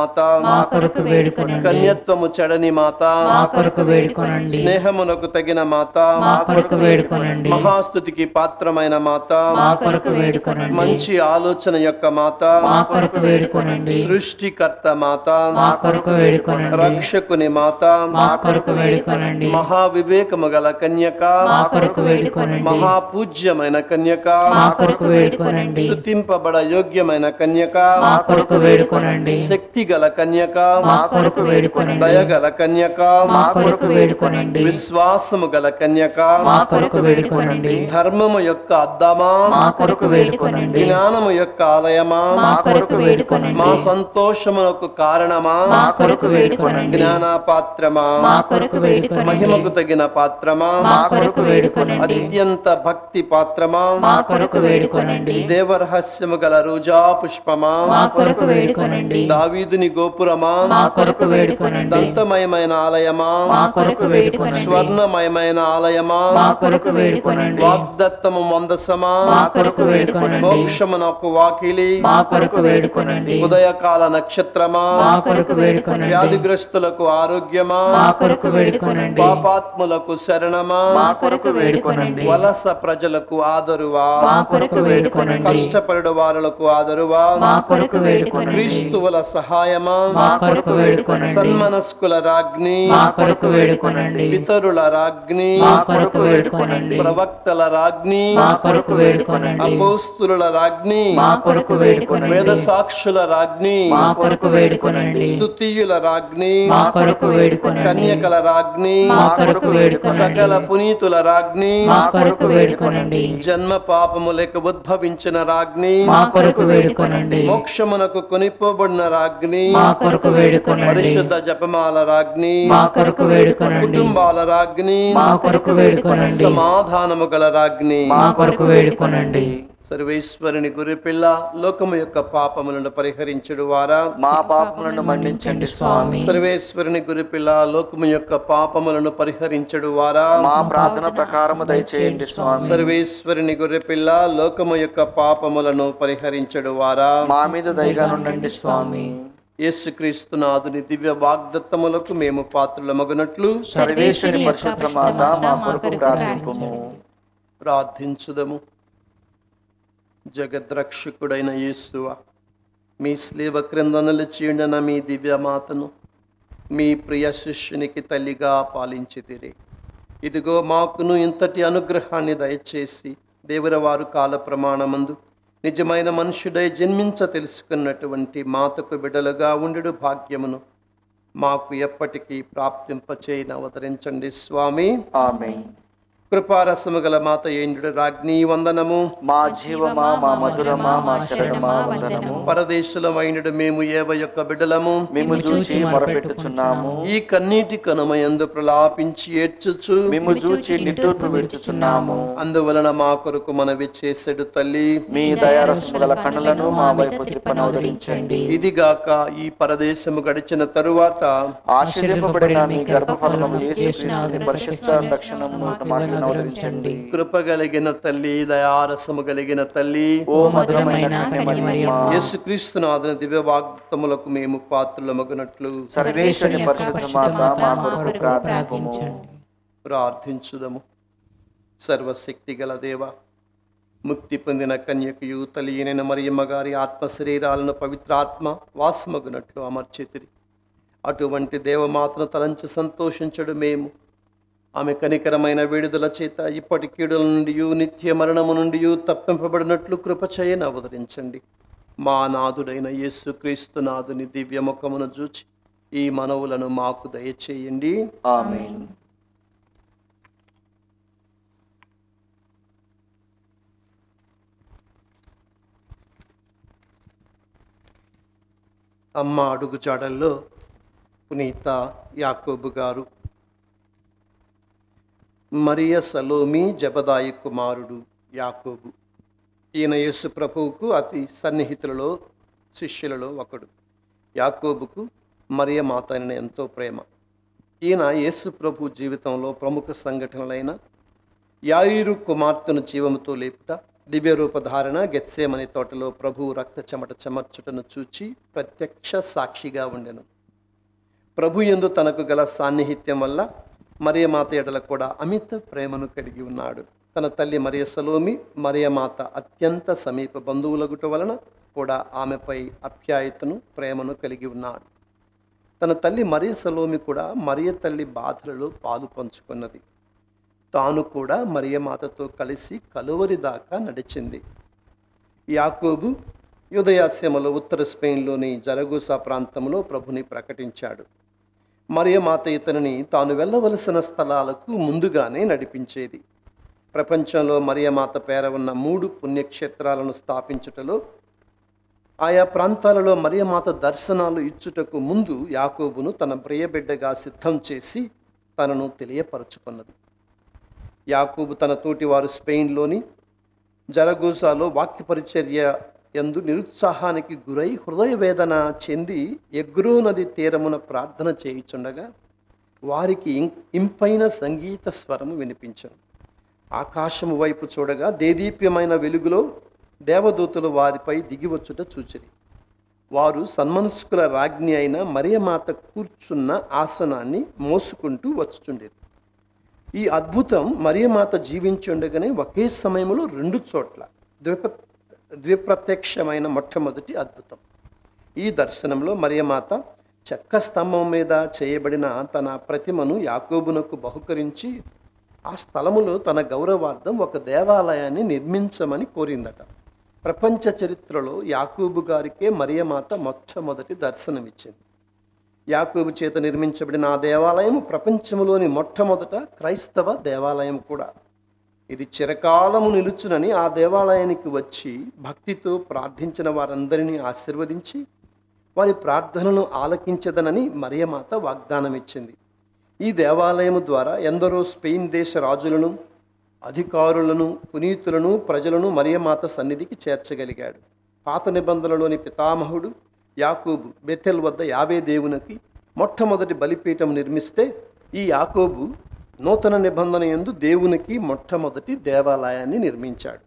మాత, మా కొరకు వేడుకొనండి. కన్యత్వము చెడని మాత, మా కొరకు వేడుకొనండి. స్నేహమునకు తగిన మాత, మా కొరకు వేడుకొనండి. మహాస్తుతికి పాత్రమైన మాత, మా కొరకు వేడుకొనండి. మంచి ఆలోచన యొక్క మాత, మా కొరకు వేడుకొనండి. సృష్టికర్త మాత, మా కొరకు వేడుకొనండి. రక్షకుని మాత, మా కొరకు వేడుకొనండి. మహావివేకము గల కన్యక, మా కొరకు వేడుకొనండి. మహాపూజ్యమైన కన్యక, మా కొరకు వేడుకొనండి. స్తుతింపబడ యోగ్యమైన కన్యక, మా కొరకు వేడుకొనండి. శక్తి గల కన్యక, మా కొరకు వేడుకొనండి. దయగల కన్యక, మా కొరకు వేడుకొనండి. విశ్వాసము గల కన్యక, మా కొరకు వేడుకొనండి. ధర్మము యొక్క అద్దమా, మా కొరకు వేడుకొనండి. జ్ఞానము యొక్క ఆలయమా, మా కొరకు వేడుకొనండి. మా సంతోషమునకు కారణమా, మా కొరకు వేడుకొనండి. జ్ఞాన పాత్రమా, మా కొరకు వేడుకొనండి. మహిమకు తగిన పాత్రమా, మా కొరకు వేడుకొనండి. అత్యంత భక్తి పాత్రమా, మా కొరకు వేడుకొనండి. దేవరహస్యము గల రోజా పుష్పమా, మా కొరకు వేడుకొనండి. దావీదుని గోపురమా, మా కొరకు వేడుకొనండి. దంతమయమైన ఆలయమా, మా కొరకు వేడుకొనండి. స్వర్ణమయమైన ఆలయమా, మా కొరకు వేడుకొనండి. వాగ్దత్తము మందసమా, మా కొరకు వేడుకొనండి. మోక్షమునకు వాకిలి, మా కొరకు వేడుకొనండి. ఉదయకాల నక్షత్రమా, మా కొరకు వేడుకొనండి. వ్యాధిగ్రస్తులకు ఆరోగ్యమా, మా కొరకు వేడుకొనండి. పాపాత్ములకు శరణమా, మా కొరకు వేడుకొనండి. వలస ప్రజలకు ఆదరువా, మా కొరకు వేడుకొనండి. కష్టపడు వారులకు ఆదరువా, మా కొరకు వేడుకొనండి. క్రీస్తువుల సహాయమా, మా కొరకు వేడుకొనండి. సన్మనస్కుల రాజ్ఞి, మా కొరకు వేడుకొనండి. పితరుల రాజ్ఞి, మా కొరకు వేడుకొనండి. ప్రవక్తల రాజ్ఞి, మా కొరకు వేడుకొనండి. అపోస్తుల రాజ్ఞి, మా కొరకు వేడుకొనండి. వేద సాక్షుల రాజ్ఞి, మా కొరకు వేడుకొనండి. స్తుతియుల రాజ్ఞి, మా కొరకు వేడుకొనండి. కన్యకల రాజ్ఞి, మా కొరకు వేడుకొనండి. సకల పునీతుల రాజ్ఞి, మా కొరకు వేడుకొనండి. జన్మ పాపము లేక ఉద్భవించిన రాజ్ఞి, మా కొరకు వేడుకొనండి. మోక్షమునకు కొనిపోబడిన రాజ్ఞి, మా కొరకు వేడుకొనండి. పరిశుద్ధ జపమాల రాజ్ఞి, మా కొరకు వేడుకొనండి. కుటుంబాల రాజ్ఞి, మా కొరకు వేడుకొనండి. సమాధానము గల రాజ్ఞి, మా కొరకు వేడుకొనండి. సర్వేశ్వరుని గురిపిల్ల లోకము యొక్క పాపములను పరిహరించుడు వారా, మా పాపములను మన్నించండి స్వామి. సర్వేశ్వరుని గురిపిల్ల లోకము యొక్క పాపములను పరిహరించుడు వారా, మా ప్రార్థన ప్రకారము దయచేయండి స్వామి. సర్వేశ్వరుని గొర్రెపిల్ల లోకము యొక్క పాపములను పరిహరించుడు వారా, మా మీద దయగా నుండండి స్వామి. యేసుక్రీస్తు నాథుని దివ్య వాగ్దత్తములకు మేము పాత్రులమగునట్లు సర్వేశ్వరుని పరిశుద్ధ మాత మా కొరకు ప్రార్థింపుము. ప్రార్థించుదము. జగద్రక్షకుడైన యేసువా, మీ స్లీవ క్రింద నిలిచియుండిన మీ దివ్యమాతను మీ ప్రియ శిష్యునికి తల్లిగా పాలించితిరి. ఇదిగో మాకును ఇంతటి అనుగ్రహాన్ని దయచేసి దేవురవారు కాల ప్రమాణమందు నిజమైన మనుషుడై జన్మించ తెలుసుకున్నటువంటి మాతకు బిడలుగా ఉండు భాగ్యమును మాకు ఎప్పటికీ ప్రాప్తింపచేయని అవతరించండి స్వామి. ఆమేన్. కృపారసము గల మాత ఏండు రాజ్ఞీ వందనము. మా జీవమా, మా మధురమా, మా శరణమా వందనము. పరదేశులమైనడు మేము ఏవ యొక్క బిడ్డలము, మేము చూచి మొరపెట్టుచున్నాము. ఈ కన్నీటి కనుమయందు ప్రలాపించి ఏడ్చుచు మేము చూచి నిట్టూర్పు విడుచుచున్నాము. అందువలన మా కొరకు మనవి చేసెడు తల్లి, మీ దయారసము గల కన్నులను మా వైపు త్రిప్పనవదరించండి. ఇదిగాక ఈ పరదేశము గడిచిన తరువాత ఆశీర్వదింపబడిన మీ గర్భఫలము యేసుక్రీస్తుని పరిశుద్ధ దక్షిణమును మాకు అవతరించండి. కృప కలిగిన తల్లి, దయారసము కలిగిన తల్లి, ఓ మధురమైన కన్యమరియమ్మ, యేసుక్రీస్తు నాథుని దివ్య వాగ్దత్తములకు మేము పాత్రులమగునట్లు సర్వేశ్వరుని పరిశుద్ధ మాత మా కొరకు ప్రార్థింపుము. ప్రార్థించుదము. సర్వశక్తి గల దేవ, ముక్తి పొందిన కన్యకయు తల్లి అయిన మరియమ్మ గారి ఆత్మ శరీరాలను పవిత్రాత్మ వాసమగునట్లు అమర్చితిరి. అటువంటి దేవమాతను తలంచి సంతోషించడు మేము ఆమె కనికరమైన విడుదల చేత ఇప్పటి కీడుల నుండి నిత్య మరణము నుండి తప్పింపబడినట్లు కృపచయని అవతరించండి. మా నాథుడైన యేసుక్రీస్తు నాథుని దివ్యముఖమును చూచి ఈ మనవులను మాకు దయచేయండి. ఆమేన్. అమ్మ అడుగుజాడల్లో పునీత యాకోబు గారు, మరియ సలోమి జబదాయి కుమారుడు యాకోబు. ఈయన యేసు ప్రభువుకు అతి సన్నిహితులలో శిష్యులలో ఒకడు. యాకోబుకు మరియ మాత అయిన ఎంతో ప్రేమ. ఈయన యేసు ప్రభు జీవితంలో ప్రముఖ సంఘటనలైన యాయిరు కుమార్తెను జీవముతో లేపుట, దివ్య రూపధారణ గెత్సేమని తోటలో ప్రభు రక్త చెమట చెమర్చుటను చూచి ప్రత్యక్ష సాక్షిగా ఉండెను. ప్రభు యందు తనకు గల సాన్నిహిత్యం వల్ల మరియమాత ఎడల కూడా అమిత ప్రేమను కలిగి ఉన్నాడు. తన తల్లి మరియ సలోమి మరియమాత అత్యంత సమీప బంధువులగుట వలన కూడా ఆమెపై అప్యాయతను ప్రేమను కలిగి ఉన్నాడు. తన తల్లి మరియ సలోమి కూడా మరియ తల్లి బాధలలో పాలు పంచుకున్నది. తాను కూడా మరియమాతతో కలిసి కలువరి దాకా నడిచింది. యాకోబు యూదయాస్యములో ఉత్తర స్పెయిన్లోని జరగోసా ప్రాంతంలో ప్రభుని ప్రకటించాడు. మరియమాత ఇతనిని తాను వెళ్ళవలసిన స్థలాలకు ముందుగానే నడిపించేది. ప్రపంచంలో మరియమాత పేర ఉన్న 3 పుణ్యక్షేత్రాలను స్థాపించుటలో ఆయా ప్రాంతాలలో మరియమాత దర్శనాలు ఇచ్చుటకు ముందు యాకోబును తన ప్రియబిడ్డగా సిద్ధం చేసి తనను తెలియపరచుకున్నది. యాకోబు తన తోటివారు స్పెయిన్లోని జరగోసాలో వాక్య పరిచర్య యందు నిరుత్సాహానికి గురై హృదయ వేదన చెంది ఎగ్రో నది తీరమున ప్రార్థన చేయుచుండగా వారికి ఇంపైన సంగీత స్వరము వినిపించను. ఆకాశము వైపు చూడగా దేదీప్యమైన వెలుగులో దేవదూతలు వారిపై దిగివచ్చుట చూచిరి. వారు సన్మనస్కుల రాజ్ఞి అయిన మరియమాత కూర్చున్న ఆసనాన్ని మోసుకుంటూ వచ్చుచుండేది. ఈ అద్భుతం మరియమాత జీవించుండగానే ఒకే సమయంలో 2 చోట్ల ద్విప్రత్యక్షమైన మొట్టమొదటి అద్భుతం. ఈ దర్శనంలో మరియమాత చెక్క స్తంభం మీద చేయబడిన తన ప్రతిమను యాకోబునకు బహుకరించి ఆ స్థలములో తన గౌరవార్థం ఒక దేవాలయాన్ని నిర్మించమని కోరిందట. ప్రపంచ చరిత్రలో యాకోబు గారికే మరియమాత మొట్టమొదటి దర్శనమిచ్చింది. యాకోబు చేత నిర్మించబడిన ఆ దేవాలయం ప్రపంచంలోని మొట్టమొదట క్రైస్తవ దేవాలయం కూడా. ఇది చిరకాలము నిలుచునని ఆ దేవాలయానికి వచ్చి భక్తితో ప్రార్థించిన వారందరినీ ఆశీర్వదించి వారి ప్రార్థనను ఆలకించదనని మరియమాత వాగ్దానం ఇచ్చింది. ఈ దేవాలయము ద్వారా ఎందరో స్పెయిన్ దేశ రాజులను, అధికారులను, పునీతులను, ప్రజలను మరియమాత సన్నిధికి చేర్చగలిగాడు. పాత నిబంధనలోని పితామహుడు యాకోబు బెతెల్ వద్ద యావే దేవునికి మొట్టమొదటి బలిపీఠం నిర్మిస్తే, ఈ యాకోబు నూతన నిబంధన యందు దేవునికి మొట్టమొదటి దేవాలయాన్ని నిర్మించాడు.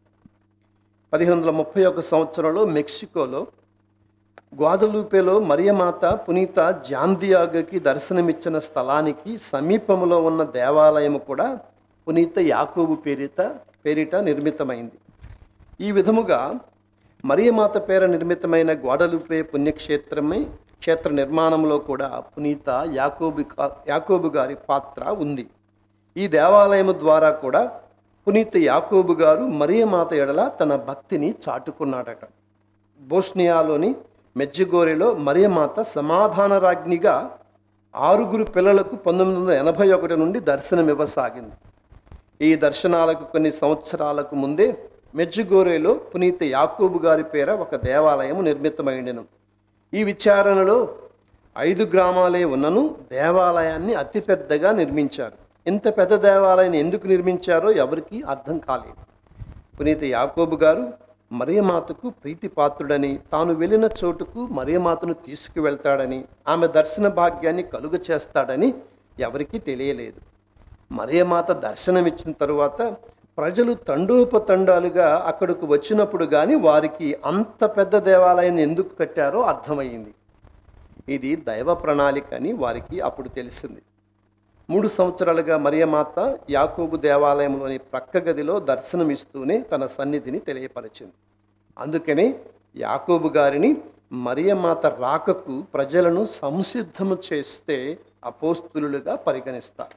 1531 సంవత్సరంలో మెక్సికోలో గ్వాదలూపేలో మరియమాత పునీత జాన్దియాగకి దర్శనమిచ్చిన స్థలానికి సమీపంలో ఉన్న దేవాలయము కూడా పునీత యాకోబు పేరిట నిర్మితమైంది. ఈ విధముగా మరియమాత పేర నిర్మితమైన గ్వాడలూపే క్షేత్ర నిర్మాణంలో కూడా పునీత యాకోబు గారి పాత్ర ఉంది. ఈ దేవాలయము ద్వారా కూడా పునీత యాకోబు గారు మరియమాత ఎడల తన భక్తిని చాటుకున్నాడట. బోస్నియాలోని మెజ్జిగోరెలో మరియమాత సమాధాన రాజ్ఞిగా 6 పిల్లలకు 1981 నుండి దర్శనమివ్వసాగింది. ఈ దర్శనాలకు కొన్ని సంవత్సరాలకు ముందే మెజ్జిగోరెలో పునీత యాకోబు గారి పేర ఒక దేవాలయము నిర్మితమైండెను. ఈ విచారణలో 5 గ్రామాలే ఉన్నను దేవాలయాన్ని అతిపెద్దగా నిర్మించారు. ఇంత పెద్ద దేవాలయాన్ని ఎందుకు నిర్మించారో ఎవరికీ అర్థం కాలేదు. పునీత యాకోబు గారు మరియమాతకు ప్రీతిపాత్రుడని, తాను వెళ్ళిన చోటుకు మరియమాతను తీసుకువెళ్తాడని, ఆమె దర్శన భాగ్యాన్ని కలుగ చేస్తాడని ఎవరికీ తెలియలేదు. మరియమాత దర్శనమిచ్చిన తరువాత ప్రజలు తండోపతండాలుగా అక్కడకు వచ్చినప్పుడు కానీ వారికి అంత పెద్ద దేవాలయాన్ని ఎందుకు కట్టారో అర్థమయ్యింది. ఇది దైవ ప్రణాళిక అని వారికి అప్పుడు తెలిసింది. 3 సంవత్సరాలుగా మరియమాత యాకోబు దేవాలయంలోని ప్రక్క గదిలో దర్శనమిస్తూనే తన సన్నిధిని తెలియపరిచింది. అందుకనే యాకోబు గారిని మరియమాత రాకకు ప్రజలను సంసిద్ధము చేస్తే అపోస్తులుగా పరిగణిస్తారు.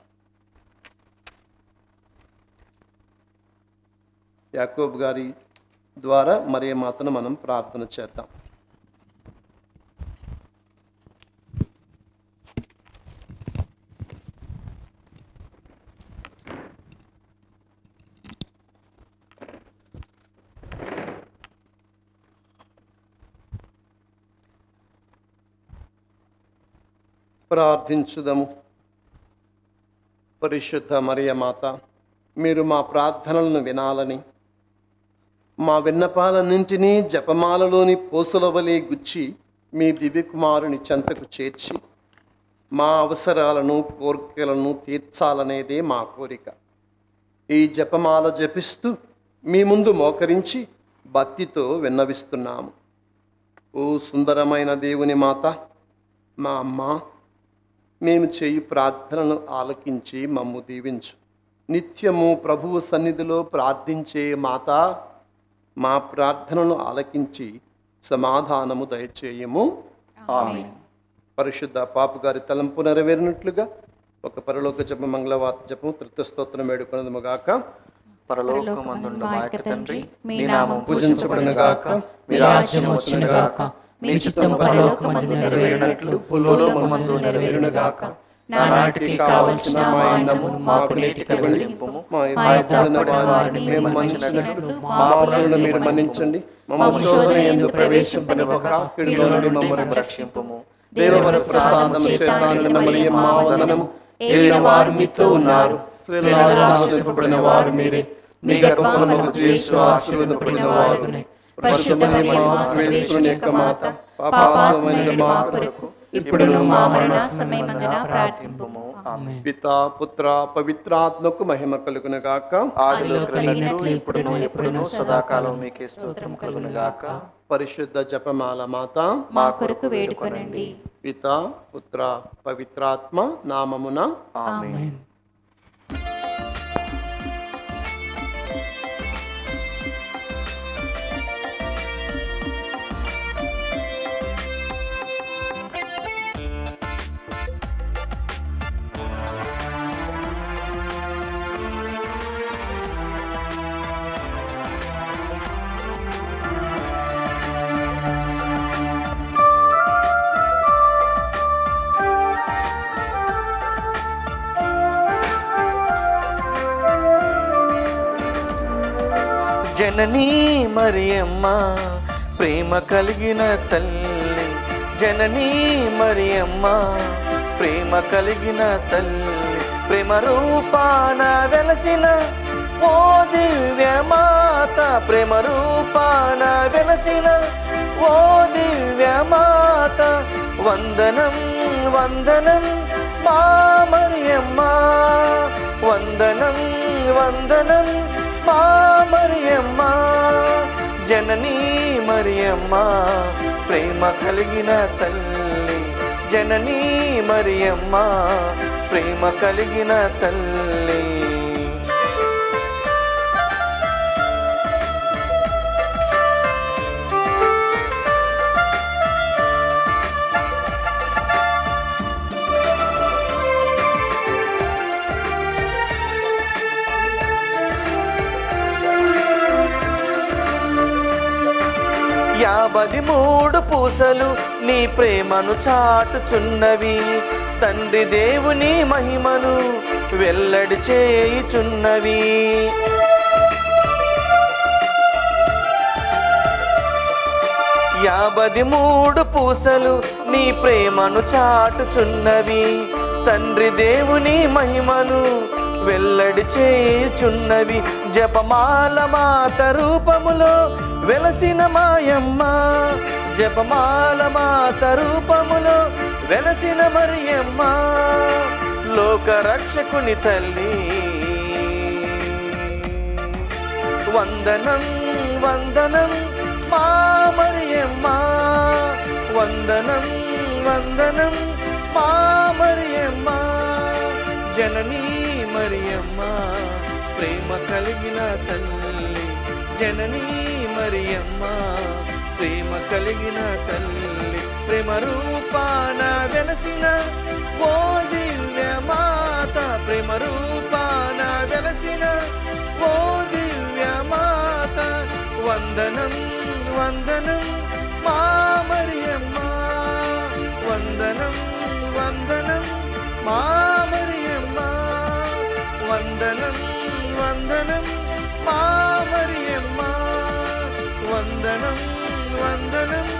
యాకోబు గారి ద్వారా మరియమాతను మనం ప్రార్థన చేద్దాం. ప్రార్థించుదము. పరిశుద్ధ మరియమాత, మీరు మా ప్రార్థనలను వినాలని, మా విన్నపాలన్నింటినీ జపమాలలోని పూసల వలె గుచ్చి మీ దివ్యకుమారుని చెంతకు చేర్చి మా అవసరాలను, కోరికలను తీర్చాలనేదే మా కోరిక. ఈ జపమాల జపిస్తూ మీ ముందు మోకరించి భక్తితో విన్నవిస్తున్నాము. ఓ సుందరమైన దేవుని మాత, మా అమ్మ, మేము చేయి ప్రార్థనలు ఆలకించి మమ్ము దీవించు. నిత్యము ప్రభువు సన్నిధిలో ప్రార్థించే మాత, మా ప్రార్థనలు ఆలకించి సమాధానము దయచేయము. ఆమేన్. పరిశుద్ధ పాపు గారి తలంపు నెరవేరినట్లుగా ఒక పరలోక జపం, మంగళవార్త జపం, తృతీయ స్తోత్రం వేడుకొనదుము గాక. పరలోకమందున్న మా యొక్క తండ్రి, మీ నామం పూజించబడును గాక. మీ రాజ్యం వచ్చును గాక. మీ చిత్తము పరలోకమందు నెరవేరినట్లు భూలోకమందు నెరవేరును గాక. నానాటికి కావలసిన మా అన్నము మాకు నేటికి వెలిగింపుము. మా ఇద్దరు వారిని మేము మన్నించినట్లు మా పాపములను మీరు మన్నించండి. మా శోధన యందు ప్రవేశింపనివ్వక కీడులో నుండి మమ్మల్ని రక్షింపుము. దేవవర ప్రసాదము చేత నిండిన మరియమ్మ వందనము. ఏలిన వారు మీతో ఉన్నారు. స్త్రీలలో ఆశీర్వదింపబడిన వారు మీరే. మీ గర్భఫలము యేసు ఆశీర్వదింపబడిన వారునే. పరిశుద్ధ యేసుని యొక్క మాత, పాపాత్మైన మా కొరకు ఇప్పుడును మా మరణ సమయమందున ప్రార్థింపుము. ఆమేన్. పితా, పుత్ర, పవిత్రాత్మకు మహిమ కలుగును గాక. ఆదిలో కలిగినట్లు ఇప్పుడును ఎప్పుడును సదాకాలం మీకే స్తోత్రం కలుగును గాక. పరిశుద్ధ జపమాల మాత, మా కొరకు వేడుకొనండి. పితా, పుత్ర, పవిత్రాత్మ నామమున ఆమేన్. జననీ మరియమ్మ ప్రేమ కలిగిన తల్లి, జననీ మరియమ్మ ప్రేమ కలిగిన తల్లి, ప్రేమ రూపాన వెలసిన ఓ దివ్య మాత, ప్రేమ రూపాన వెలసిన ఓ దివ్య మాత, వందనం వందనం మా మరియమ్మ, వందనం వందనం మా మరియమ్మ, జననీ మరియమ్మ ప్రేమ కలిగిన తల్లి, జననీ మరియమ్మ ప్రేమ కలిగిన తల్లి. మూడు పూసలు నీ ప్రేమను చాటుచున్నవి, తండ్రి దేవుని మహిమను వెల్లడి చేయుచున్నవి. 53 పూసలు నీ ప్రేమను చాటుచున్నవి, తండ్రి దేవుని మహిమను వెల్లడి చేయుచున్నవి. జపమాల మాత రూపములో వెలసిన మాయమ్మ, జపమాల మాత రూపములో వెలసిన మరియమ్మ, లోక రక్షకుని తల్లి, వందనం వందనం మా మరియమ్మ, వందనం వందనం మా మరియమ్మ, జననీ మరియమ్మ ప్రేమ కలిగిన తల్లి, జననీ మరియమ్మ ప్రేమ కలిగిన తల్లి, ప్రేమ రూపాన వెలసిన ఓ దివ్య మాత, ప్రేమ రూపాన వెలసిన ఓ దివ్య మాత, వందనం వందనం మా మరియమ్మ, వందనం వందనం మా మరియమ్మ, వందనం వందనం మా మరియమ్మ, వందనం వందనం